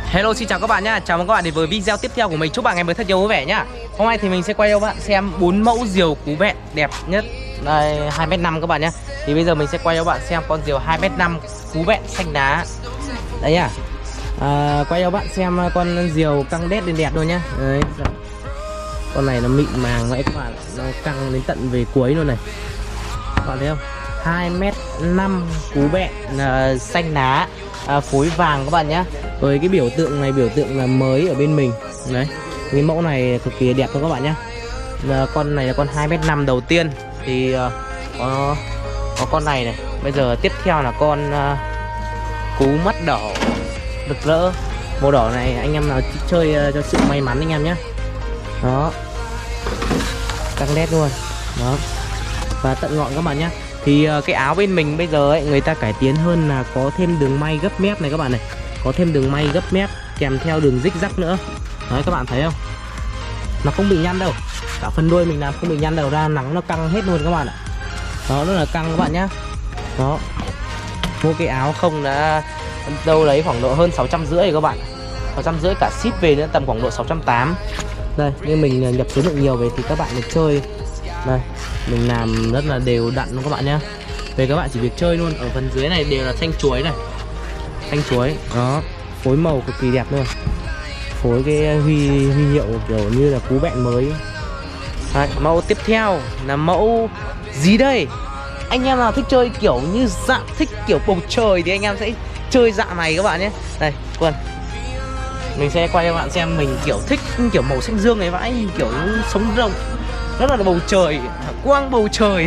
Hello, xin chào các bạn nhá. Chào mừng các bạn đến với video tiếp theo của mình. Chúc bạn ngày mới thật nhiều vui vẻ nhá. Hôm nay thì mình sẽ quay cho các bạn xem 4 mẫu diều cú bẹn đẹp nhất. Đây 2m5 các bạn nhá. Thì bây giờ mình sẽ quay cho các bạn xem con diều 2m5 cú bẹn xanh đá. Đấy nhá. Quay cho các bạn xem con diều căng đét lên đẹp luôn nhá. Đấy. Con này nó mịn màng vậy các bạn, nó căng đến tận về cuối luôn này. Các bạn thấy không? 2m5 cú bẹn xanh đá, phối vàng các bạn nhé. Với cái biểu tượng này, biểu tượng là mới ở bên mình. Đấy, cái mẫu này cực kỳ đẹp luôn các bạn nhé. Con này là con 2m5 đầu tiên. Thì có con này này. Bây giờ tiếp theo là con cú mắt đỏ rực rỡ. Màu đỏ này anh em nào chơi cho sự may mắn anh em nhé. Đó, căng đét luôn. Đó, và tận ngọn các bạn nhé. Thì cái áo bên mình bây giờ ấy, người ta cải tiến hơn là có thêm đường may gấp mép này các bạn này. Có thêm đường may gấp mép kèm theo đường rích rắc nữa. Đấy các bạn thấy không? Nó không bị nhăn đâu. Cả phần đuôi mình làm không bị nhăn đâu, ra nắng nó căng hết luôn các bạn ạ. Đó, rất là căng các bạn nhá. Đó, mua cái áo không đã đâu đấy khoảng độ hơn 650 các bạn. 650 cả ship về nữa tầm khoảng độ 680. Đây, như mình nhập số lượng nhiều về thì các bạn được chơi. Đây, mình làm rất là đều đặn luôn các bạn nhé. Về các bạn chỉ việc chơi luôn. Ở phần dưới này đều là thanh chuối này. Thanh chuối, đó, phối màu cực kỳ đẹp luôn. Phối cái huy hiệu kiểu như là cú bẹn mới. Đấy, mẫu tiếp theo là mẫu gì đây? Anh em nào thích chơi kiểu như dạng thích kiểu bầu trời thì anh em sẽ chơi dạng này các bạn nhé. Đây, quần mình sẽ quay cho các bạn xem mình kiểu thích kiểu màu xanh dương này vãi, kiểu sống rộng, rất là bầu trời, quang bầu trời.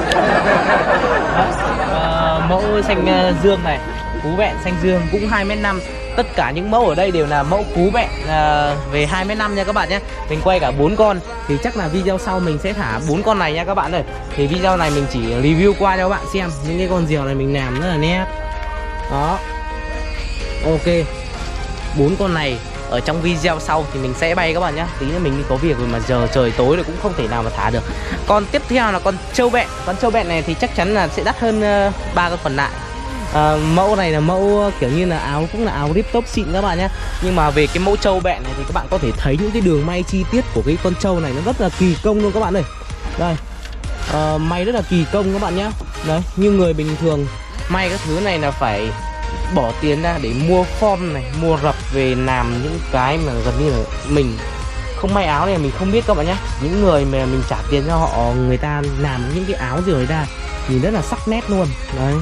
Mẫu xanh dương này, cú bẹn xanh dương cũng 2m5. Tất cả những mẫu ở đây đều là mẫu cú bẹn về 2m5 nha các bạn nhé. Mình quay cả 4 con. Thì chắc là video sau mình sẽ thả 4 con này nha các bạn ơi. Thì video này mình chỉ review qua cho các bạn xem những cái con diều này mình làm rất là nét. Đó, ok, 4 con này ở trong video sau thì mình sẽ bay các bạn nhé. Tí nữa mình đi có việc rồi mà giờ trời tối rồi cũng không thể nào mà thả được. Con tiếp theo là con trâu bẹn. Con trâu bẹn này thì chắc chắn là sẽ đắt hơn 3 con còn lại. Mẫu này là mẫu kiểu như là áo, cũng là áo rip top xịn các bạn nhé. Nhưng mà về cái mẫu trâu bẹn này thì các bạn có thể thấy những cái đường may chi tiết của cái con trâu này nó rất là kỳ công luôn các bạn ơi. Đây, may rất là kỳ công các bạn nhé. Đấy, như người bình thường may các thứ này là phải bỏ tiền ra để mua form này, mua rập về làm những cái mà gần như là mình không may áo này mình không biết các bạn nhé. Những người mà mình trả tiền cho họ, người ta làm những cái áo gì ra nhìn rất là sắc nét luôn. Đấy,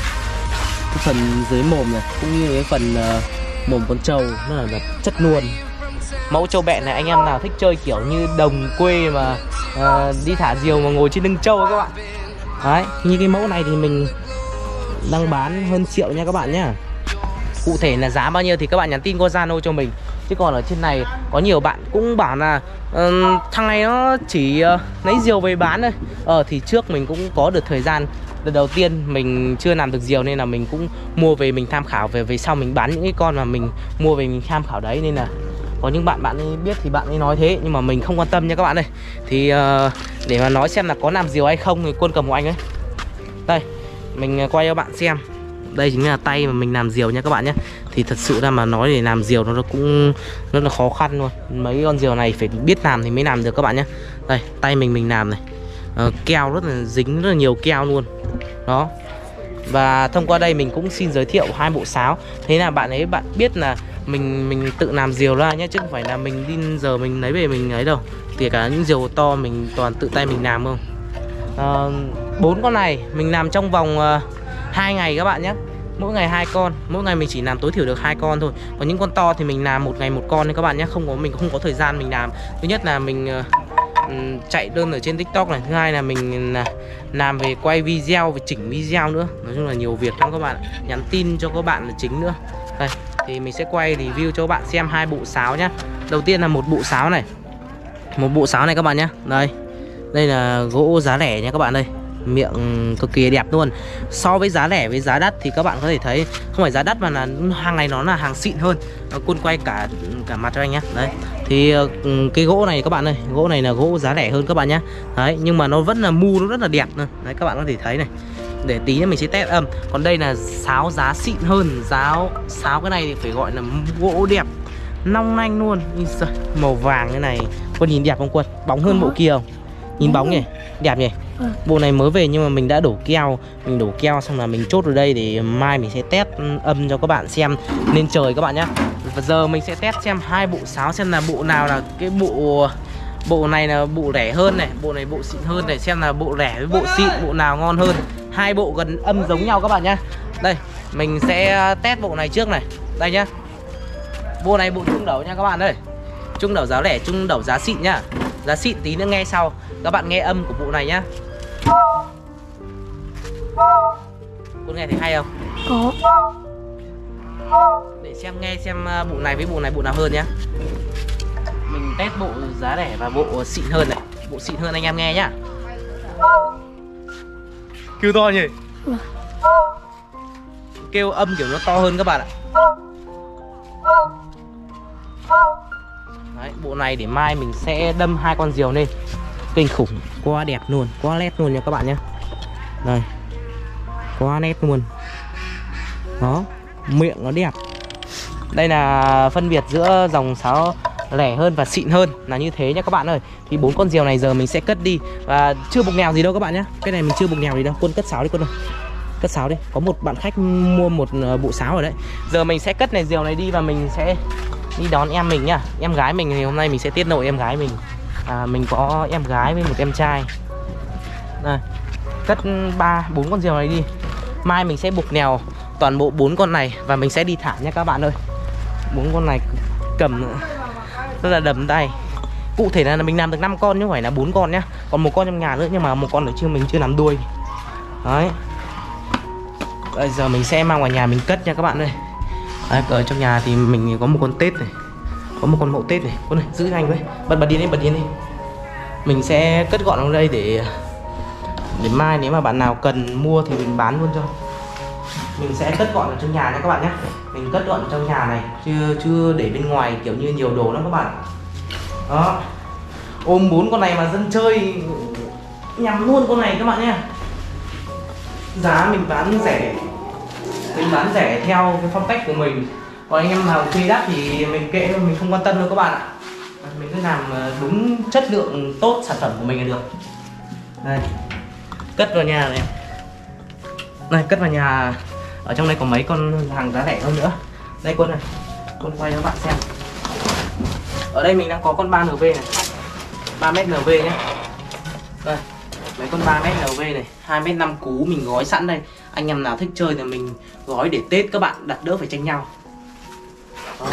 cái phần dưới mồm này cũng như cái phần mồm con trâu nó là chất luôn. Mẫu trâu bẹn này anh em nào thích chơi kiểu như đồng quê mà đi thả diều mà ngồi trên lưng trâu các bạn. Đấy, như cái mẫu này thì mình đang bán hơn triệu nha các bạn nhá. Cụ thể là giá bao nhiêu thì các bạn nhắn tin qua Zalo cho mình. Chứ còn ở trên này có nhiều bạn cũng bảo là thằng này nó chỉ lấy diều về bán thôi. Thì trước mình cũng có được thời gian, lần đầu tiên mình chưa làm được diều nên là mình cũng mua về mình tham khảo, về sau mình bán những cái con mà mình mua về mình tham khảo đấy. Nên là có những bạn ấy biết thì bạn ấy nói thế, nhưng mà mình không quan tâm nha các bạn ơi. Thì để mà nói xem là có làm diều hay không thì Quân cầm của anh ấy. Đây, mình quay cho bạn xem. Đây chính là tay mà mình làm diều nha các bạn nhé. Thì thật sự ra mà nói để làm diều nó cũng rất là khó khăn luôn. Mấy con diều này phải biết làm thì mới làm được các bạn nhé. Đây, tay mình làm này, keo rất là dính, rất là nhiều keo luôn. Đó. Và thông qua đây mình cũng xin giới thiệu 2 bộ sáo. Thế là bạn biết là mình tự làm diều ra nhé, chứ không phải là mình đi giờ mình lấy về mình ấy đâu. Kể cả những diều to mình toàn tự tay mình làm không. 4 con này mình làm trong vòng 2 ngày các bạn nhé. Mỗi ngày 2 con, mỗi ngày mình chỉ làm tối thiểu được 2 con thôi. Còn những con to thì mình làm một ngày 1 con đấy các bạn nhé. Mình không có thời gian mình làm. Thứ nhất là mình chạy đơn ở trên TikTok này, thứ hai là mình làm về quay video, về chỉnh video nữa. Nói chung là nhiều việc lắm các bạn. Nhắn tin cho các bạn là chính nữa. Đây, thì mình sẽ quay review cho các bạn xem 2 bộ sáo nhá. Đầu tiên là một bộ sáo này. Một bộ sáo này các bạn nhé. Đây, đây là gỗ giá rẻ nha các bạn. Đây, miệng cực kỳ đẹp luôn. So với giá rẻ với giá đắt thì các bạn có thể thấy không phải giá đắt mà là hàng này nó là hàng xịn hơn. Quân quay cả mặt cho anh nhé. Đấy, thì cái gỗ này các bạn ơi, gỗ này là gỗ giá rẻ hơn các bạn nhé. Đấy, nhưng mà nó vẫn là mu, nó rất là đẹp nữa. Đấy, các bạn có thể thấy này, để tí nữa mình sẽ test âm. Còn đây là sáo giá xịn hơn. Sáo cái này thì phải gọi là gỗ đẹp, long lanh luôn. Màu vàng cái này, Quân nhìn đẹp không Quân? Bóng hơn bộ kia không? Nhìn bóng nhỉ, đẹp nhỉ. Bộ này mới về nhưng mà mình đã đổ keo. Mình đổ keo xong là mình chốt ở đây để mai mình sẽ test âm cho các bạn xem lên trời các bạn nhé. Và giờ mình sẽ test xem hai bộ sáo xem là bộ nào là cái bộ này là bộ rẻ hơn này, bộ này bộ xịn hơn này, xem là bộ rẻ với bộ xịn bộ nào ngon hơn. Hai bộ gần âm giống nhau các bạn nhá. Đây, mình sẽ test bộ này trước này. Đây nhá. Bộ này bộ trung đầu nha các bạn ơi. Trung đầu giá rẻ, trung đầu giá xịn nhá. Giá xịn tí nữa nghe sau. Các bạn nghe âm của bộ này nhá. Con nghe thấy hay không? Có. Để xem nghe xem bộ này với bộ này bộ nào hơn nhá. Mình test bộ giá rẻ và bộ xịn hơn này. Bộ xịn hơn anh em nghe nhá. Kêu to nhỉ? Kêu âm kiểu nó to hơn các bạn ạ. Đấy, bộ này để mai mình sẽ đâm hai con diều lên. Kinh khủng, quá đẹp luôn, quá nét luôn nha các bạn nhé. Đây, quá nét luôn. Đó, miệng nó đẹp. Đây là phân biệt giữa dòng sáo rẻ hơn và xịn hơn là như thế nhá các bạn ơi. Thì 4 con diều này giờ mình sẽ cất đi. Và chưa buộc nèo gì đâu các bạn nhé. Cái này mình chưa buộc nèo gì đâu. Quân cất sáo đi Quân ơi. Cất sáo đi. Có một bạn khách mua một bộ sáo ở đấy. Giờ mình sẽ cất này diều này đi và mình sẽ đi đón em mình nhá. Em gái mình thì hôm nay mình sẽ tiết lộ em gái mình. Mình có em gái với một em trai. Đây, cất 4 con diều này đi. Mai mình sẽ buộc nèo toàn bộ 4 con này và mình sẽ đi thả nha các bạn ơi. 4 con này cầm rất là đầm tay. Cụ thể là mình làm được 5 con chứ không phải là 4 con nhá. Còn một con trong nhà nữa nhưng mà một con nữa mình chưa làm đuôi. Đấy. Bây giờ mình sẽ mang vào nhà mình cất nha các bạn ơi. Đấy, ở trong nhà thì mình có một con tết này, có một con mậu tết này. Con này giữ anh với. Bật đi bật đi. Mình sẽ cất gọn ở đây để mai nếu mà bạn nào cần mua thì mình bán luôn cho. Mình sẽ cất gọn ở trong nhà nha các bạn nhé. Mình cất gọn ở trong nhà này chưa để bên ngoài kiểu như nhiều đồ lắm các bạn. Đó. Ôm 4 con này mà dân chơi nhắm luôn con này các bạn nhé. Giá mình bán rẻ. Mình bán rẻ theo cái phong cách của mình. Còn anh em nào thuê đắt thì mình kệ, mình không quan tâm đâu các bạn ạ. Mình cứ làm đúng chất lượng tốt sản phẩm của mình là được. Đây. Cất vào nhà này. Đây, cất vào nhà. Ở trong đây có mấy con hàng giá rẻ hơn nữa. Đây Quân này. Quân quay cho các bạn xem. Ở đây mình đang có con 3NV này. 3m NV nhé. Đây. Mấy con 3m NV này, 2m5 cú mình gói sẵn đây. Anh em nào thích chơi thì mình gói để Tết các bạn đặt đỡ phải tranh nhau. Đó.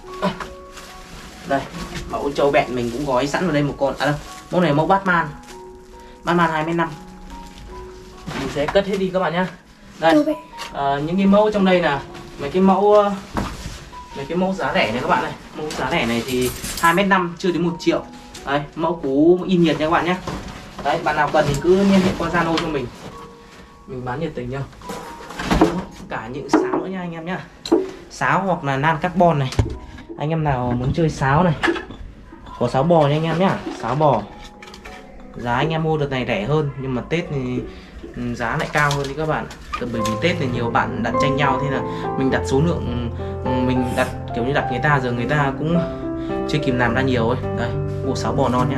Đây, mẫu trâu bẹn mình cũng gói sẵn vào đây một con. À đâu, mẫu này mẫu Batman. Batman 2m5. Mình sẽ cất hết đi các bạn nhá. Đây, những cái mẫu trong đây là mấy cái mẫu giá rẻ này các bạn này. Mẫu giá rẻ này thì 2m5 chưa đến 1 triệu. Đấy, mẫu cú in nhiệt nha các bạn nhé. Đấy, bạn nào cần thì cứ liên hệ qua Zalo cho mình. Mình bán nhiệt tình nhau. Cả những sáo nữa nha anh em nhá. Sáo hoặc là nan carbon này. Anh em nào muốn chơi sáo này, có sáo bò nha anh em nhá. Sáo bò. Giá anh em mua đợt này rẻ hơn, nhưng mà Tết thì giá lại cao hơn đi các bạn. Bởi vì Tết thì nhiều bạn đặt tranh nhau, thế là mình đặt số lượng, mình đặt kiểu như đặt người ta, giờ người ta cũng chưa kịp làm ra nhiều ấy. Đây, bộ sáo bò non nhá.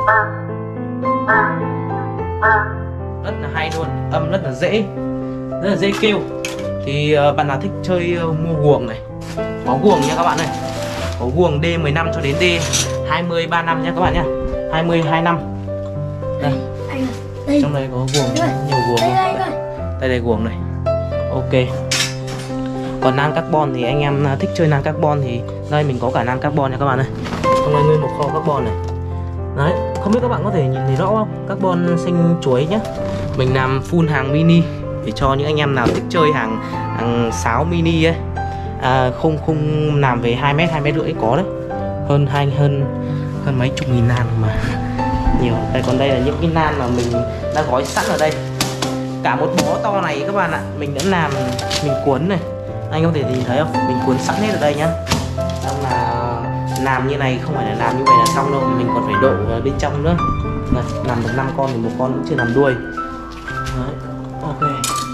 Rất là hay luôn, âm rất là dễ kêu. Thì bạn nào thích chơi mua guồng này, có guồng nha các bạn này. Có guồng D15 cho đến D20-35 nha các bạn nhá. 20-25. Đây. Đây. Trong đây có guồng, nhiều guồng. Đây guồng này. Ok. Còn nan carbon thì anh em thích chơi nan carbon thì đây mình có cả nan carbon nha các bạn ơi. Trong đây nguyên một kho carbon này. Đấy, không biết các bạn có thể nhìn thấy rõ không? Carbon xanh chuối nhé. Mình làm full hàng mini để cho những anh em nào thích chơi hàng sáo mini ấy. Không làm về 2m, 2m5 có đấy. Hơn mấy chục nghìn nan mà nhiều. Đây, còn đây là những cái nan mà mình đã gói sẵn ở đây. Cả một bó to này các bạn ạ. Mình đã làm, mình cuốn này. Anh có thể nhìn thấy không? Mình cuốn sẵn hết ở đây nhá. Xong là làm như này không phải là làm như vậy là xong đâu, mình còn phải đổ vào bên trong nữa. Này, làm được 5 con thì một con cũng chưa làm đuôi. Đấy, ok.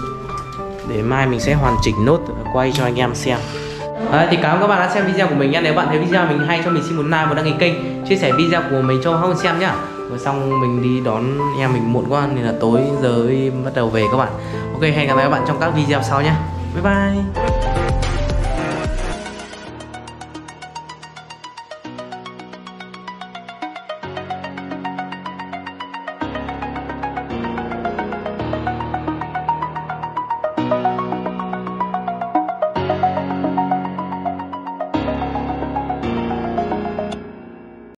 để mai mình sẽ hoàn chỉnh nốt quay cho anh em xem. Đấy, thì cảm ơn các bạn đã xem video của mình nha. Nếu bạn thấy video mình hay cho mình xin một like, một đăng ký kênh, chia sẻ video của mình cho Hồng xem nhá. Rồi xong mình đi đón em mình muộn quá nên là tối giờ bắt đầu về các bạn. Ok, hẹn gặp lại các bạn trong các video sau nhé. Bye bye.